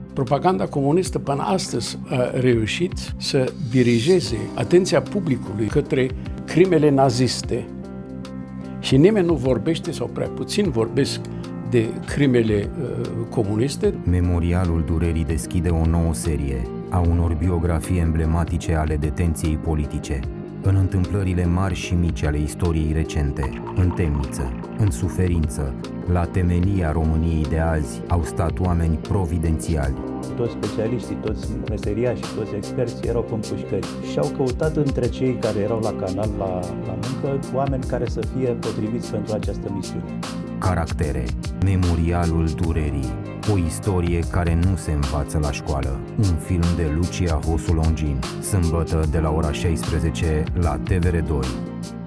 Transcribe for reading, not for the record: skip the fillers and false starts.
Propaganda comunistă până astăzi a reușit să dirigeze atenția publicului către crimele naziste. Și nimeni nu vorbește, sau prea puțin vorbesc, de crimele comuniste. Memorialul Durerii deschide o nouă serie a unor biografii emblematice ale detenției politice, în întâmplările mari și mici ale istoriei recente, în temniță, în suferință, la temelia României de azi au stat oameni providențiali. Toți specialiștii, toți meseriașii, toți experții erau pe împușcări și au căutat între cei care erau la canal, la muncă, oameni care să fie potriviți pentru această misiune. Caractere. Memorialul Durerii. O istorie care nu se învață la școală. Un film de Lucia Hosu Longin. Sâmbătă de la ora 16 la TVR2.